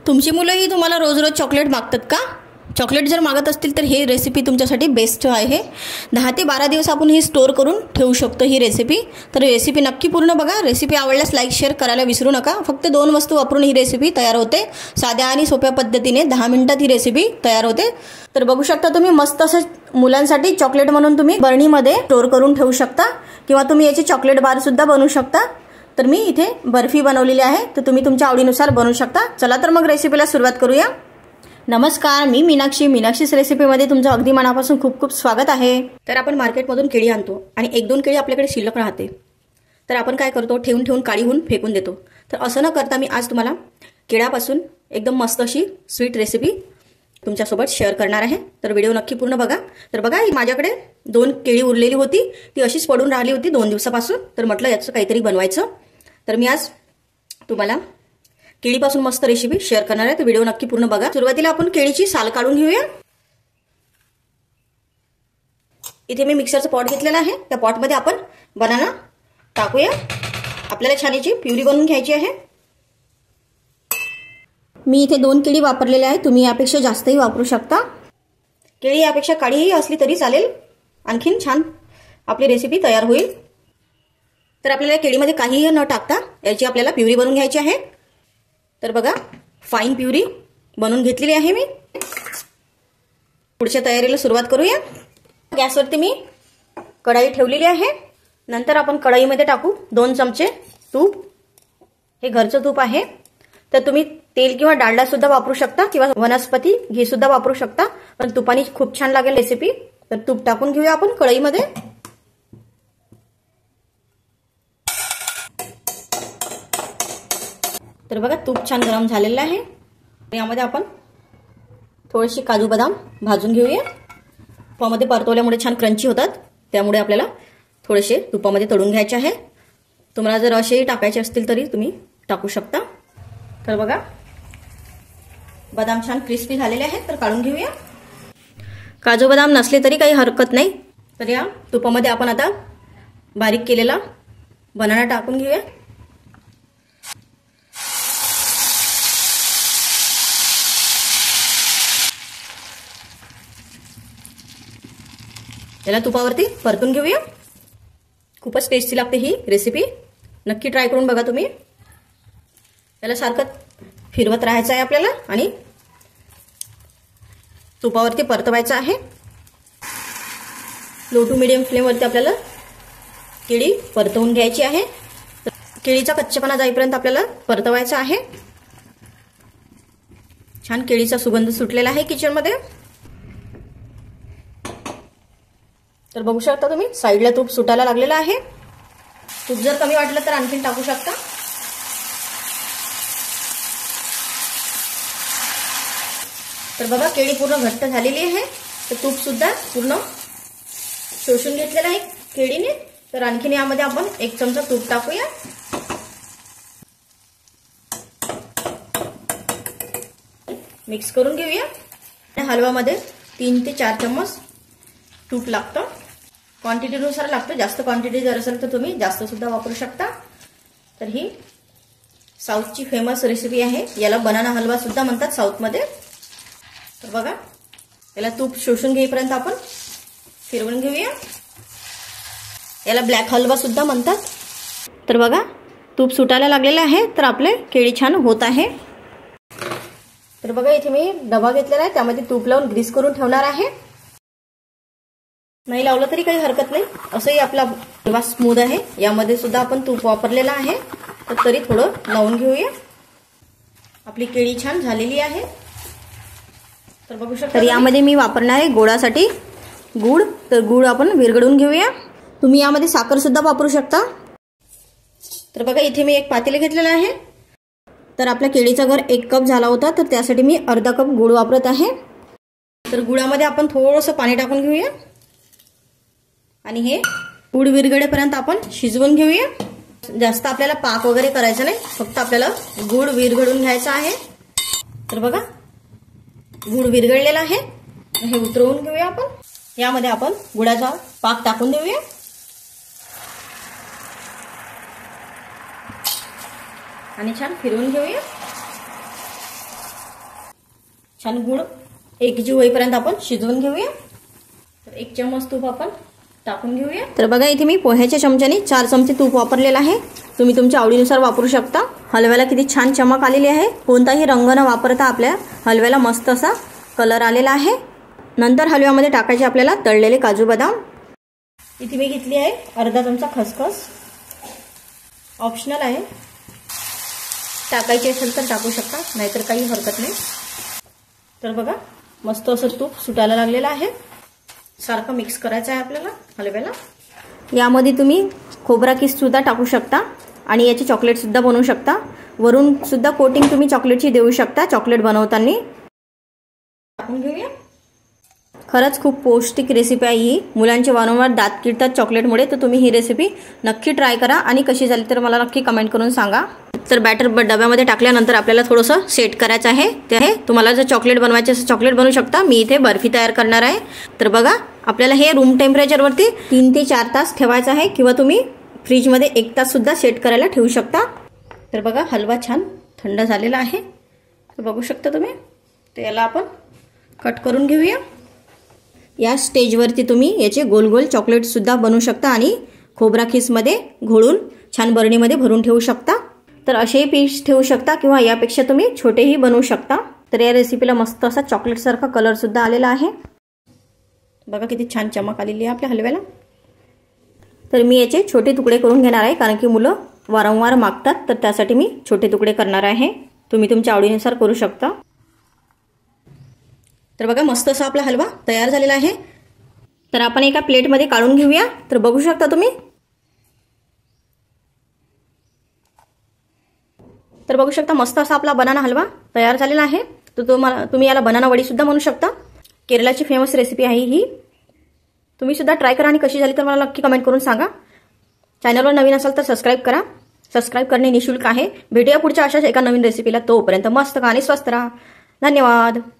तुमची मुलंही तुम्हाला रोज रोज चॉकलेट मागतात का? चॉकलेट जर मागत असतील तर ही रेसिपी तुमच्यासाठी बेस्ट आहे. 10 ते 12 दिवस आपण ही स्टोअर करून ठेवू शकतो ही रेसिपी. तर रेसिपी नक्की पूर्ण बघा. रेसिपी आवडल्यास लाईक शेअर करायला विसरू नका. फक्त 2 वस्तू वापरून ही रेसिपी तयार होते. साध्या आणि सोप्या पद्धतीने 10 मिनिटात ही रेसिपी तयार होते. तर बघू शकता तुम्ही मस्त असं मुलांसाठी चॉकलेट म्हणून तुम्ही बर्नीमध्ये स्टोअर करून ठेवू शकता किंवा तुम्ही याचे चॉकलेट बार सुद्धा बनवू शकता. तर मी इथे बर्फी बनवलेली आहे, तर तुम्ही तुमच्या आवडीनुसार बनवू शकता. चला तर मग रेसिपीला सुरुवात करूया. नमस्कार, मी मीनाक्षीच रेसिपीमध्ये तुमचं अगदी मनापासून खूप खूप स्वागत आहे. तर आपण मार्केटमधून केळी आणतो आणि 1-2 केळी आपल्याकडे शिल्लक राहते. तर आपण काय करतो, ठेवून काढून फेकून देतो. तर असं न करता मी आज तुम्हाला केळ्यापासून एकदम मस्त अशी स्वीट रेसिपी तुमच्यासोबत शेअर करणार आहे. तर व्हिडिओ नक्की पूर्ण बघा. तर बघा, माझ्याकडे 2 केळी उरलेली होती, ती अशीच पडून राहिली होती 2 दिवसापासून. तर म्हटलं याचं काहीतरी बनवायचं. तर मी आज तुम्हाला केळीपासून मस्त रेसिपी शेअर करणार आहे. तर व्हिडिओ नक्की पूर्ण बघा. सुरुवातीला आपण केळीची साल काढून घेऊया. इथे मी मिक्सरचं पॉट घेतलेला आहे. त्या पॉटमध्ये आपण बनाना टाकूया. आपल्याला छान याची प्युरी बनवून घ्यायची आहे. मी इथे 2 केळी वापरलेले आहे. तुम्ही यापेक्षा जास्तही वापरू शकता. केळी यापेक्षा काळीही असली तरी चालेल. आणखीन छान आपली रेसिपी तयार होईल. तर आपल्याला केळीमध्ये काहीही न टाकता याची आपल्याला प्युरी बनवून घ्यायची आहे. तर बघा, फाईन प्युरी बनवून घेतलेली आहे मी. पुढच्या तयारीला सुरुवात करूया. गॅसवरती मी कढाई ठेवलेली आहे. नंतर आपण कढाईमध्ये टाकू 2 चमचे तूप. हे घरचं तूप आहे. तर तुम्ही तेल किंवा डालडा सुद्धा वापरू शकता किंवा वनस्पती घी सुद्धा वापरू शकता, पण तुपाने खूप छान लागेल रेसिपी. तर तूप टाकून घेऊया आपण कढईमध्ये. तर बघा, तूप छान गरम झालेलं आहे. यामध्ये आपण थोडेसे काजू बदाम भाजून घेऊया. तुपामध्ये परतवल्यामुळे छान क्रंची होतात, त्यामुळे आपल्याला थोडेसे तुपामध्ये तळून घ्यायचे आहे. तुम्हाला जर असेही टाकायचे असतील तरी तुम्ही टाकू शकता. तर बघा, बदाम छान क्रिस्पी झालेले आहेत. तर काढून घेऊया. काजू बदाम नसले तरी काही हरकत नाही. तर या तुपामध्ये आपण आता बारीक केलेला बनाना टाकून घेऊया. त्याला तुपावरती परतून घेऊया. खूपच टेस्टी लागते ही रेसिपी. नक्की ट्राय करून बघा तुम्ही. त्याला सारखं फिरवत राहायचं आहे आपल्याला आणि तुपावरती परतवायचं आहे. लो टू मिडियम फ्लेमवरती आपल्याला केळी परतवून घ्यायची आहे. केळीचा कच्चेपणा जाईपर्यंत आपल्याला परतवायचं आहे. छान केळीचा सुगंध सुटलेला आहे किचनमध्ये. तर बघू शकता तुम्ही, साईडला तूप सुटायला लागलेलं आहे. तूप जर कमी वाटलं तर आणखीन टाकू शकता. तर बघा, केळी पूर्ण घट्ट झालेली आहे. तर तूप सुद्धा पूर्ण शोषून घेतलेलं आहे केळीने. तर आणखीन यामध्ये आपण 1 चमचा तूप टाकूया. मिक्स करून घेऊया. हलवामध्ये 3 ते 4 चम्मच तूप लागतं. क्वांटिटीनुसार लागतं. जास्त क्वांटिटी जर असेल तर तुम्ही जास्त सुद्धा वापरू शकता. तर ही साऊथची फेमस रेसिपी आहे. याला बनाना हलवा सुद्धा म्हणतात साऊथमध्ये. तर बघा, याला तूप शोषून घेईपर्यंत आपण फिरवून घेऊया. याला ब्लॅक हलवा सुद्धा म्हणतात. तर बघा, तूप सुटायला लागलेलं आहे. तर आपले केळी छान होत आहे. तर बघा, इथे मी डबा घेतलेला आहे. त्यामध्ये तूप लावून ग्रीस करून ठेवणार आहे. नाही लावलं तरी काही हरकत नाही. असंही आपला हलवा स्मूथ आहे. यामध्ये सुद्धा आपण तूप वापरलेलं आहे. तर तरी थोडं लावून घेऊया. आपली केळी छान झालेली आहे. तर बघू शकता. तर यामध्ये मी वापरणार आहे गोडासाठी गूळ. तर गूळ आपण विरघळून घेऊया. तुम्ही यामध्ये साखर सुद्धा वापरू शकता. तर बघा, इथे मी एक पातेले घेतलेलं आहे. तर आपल्या केळीचा घर 1 कप झाला होता, तर त्यासाठी मी अर्धा कप गूळ वापरत आहे. तर गुळामध्ये आपण थोडंसं पाणी टाकून घेऊया आणि हे गूळ विरघळेपर्यंत आपण शिजवून घेऊया. जास्त आपल्याला पाक वगैरे करायचं नाही, फक्त आपल्याला गूळ विरघळून घ्यायचा आहे. तर बघा, गूळ विरघळलेला आहे. हे उतरवून घेऊया आपण. यामध्ये आपण गुळाचा पाक टाकून देऊया. आणि छान फिरवून घेऊया. छान गुळ एकजीव होईपर्यंत आपण शिजवून घेऊया. तर 1 चम्मच तूप आपण टाकून घेऊया. तर बघा इथे मी पोह्याच्या चमच्याने 4 चमचे तूप वापरलेलं आहे. तुम्ही तुमच्या आवडीनुसार वापरू शकता. हलव्याला किती छान चमक आलेली आहे. कोणताही रंग न वापरता आपल्या हलव्याला मस्त असा कलर आलेला आहे. नंतर हलव्यामध्ये टाकायचे आपल्याला तळलेले काजू बदाम. इथे मी घेतली आहे अर्धा चमचा खसखस. ऑप्शनल आहे, टाकायची असेल तर टाकू शकता, नाहीतर काही हरकत नाही. तर बघा मस्त असं तूप सुटायला लागलेलं आहे. सारखं मिक्स करायचं आहे आपल्याला हलव्याला. यामध्ये तुम्ही खोबरा किस सुद्धा टाकू शकता आणि याची चॉकलेट सुद्धा बनवू शकता. वरून सुद्धा कोटिंग तुम्ही चॉकलेटची देऊ शकता चॉकलेट बनवताना. टाकून घेऊया. खरंच खूप पौष्टिक रेसिपी आहे ही. मुलांचे वारंवार दात किडतात चॉकलेटमुळे, तर तुम्ही ही रेसिपी नक्की ट्राय करा आणि कशी झाली तर मला नक्की कमेंट करून सांगा. तर बॅटर डब्यामध्ये टाकल्यानंतर आपल्याला थोडंसं सेट करायचं आहे. ते आहे तुम्हाला जर चॉकलेट बनवायचे असेल चॉकलेट बनवू शकता. मी इथे बर्फी तयार करणार आहे. तर बघा आपल्याला हे रूम टेम्परेचरवरती 3 ते 4 तास ठेवायचं आहे किंवा तुम्ही फ्रीजमध्ये 1 तास सुद्धा सेट करायला ठेवू शकता. तर बघा हलवा छान थंड झालेला आहे. तर बघू शकता तुम्ही. तर याला आपण कट करून घेऊया. या स्टेजवरती तुम्ही याचे गोल गोल चॉकलेट सुद्धा बनवू शकता आणि खोबरा खिसमध्ये घोळून छान बरणीमध्ये भरून ठेवू शकता. तर असेही पीस ठेवू शकता किंवा यापेक्षा तुम्ही छोटेही बनवू शकता. तर या रेसिपीला मस्त असा चॉकलेटसारखा कलर सुद्धा आलेला आहे. बघा किती छान चमक आलेली आहे आपल्या हलव्याला. तर मी याचे छोटे तुकडे करून घेणार आहे, कारण की मुलं वारंवार मागतात, तर त्यासाठी मी छोटे तुकडे करणार आहे. तुम्ही तुमच्या आवडीनुसार करू शकता. तर बघा मस्त असा आपला हलवा तयार झालेला आहे. तर आपण एका प्लेटमध्ये काढून घेऊया. तर बघू शकता तुम्ही. तर बघू शकता मस्त असा आपला बनाना हलवा तयार झालेला आहे. तर तुम्ही याला बनाना वडी सुद्धा म्हणू शकता. केरळची फेमस रेसिपी आहे ही. तुम्ही सुद्धा ट्राय करा आणि कशी झाली तर मला नक्की कमेंट करून सांगा. चॅनलवर नवीन असाल तर सबस्क्राईब करा. सबस्क्राईब करणे निःशुल्क आहे. भेटूया पुढच्या अशाच एका नवीन रेसिपीला. तोपर्यंत मस्त खा आणि स्वस्त राहा. धन्यवाद.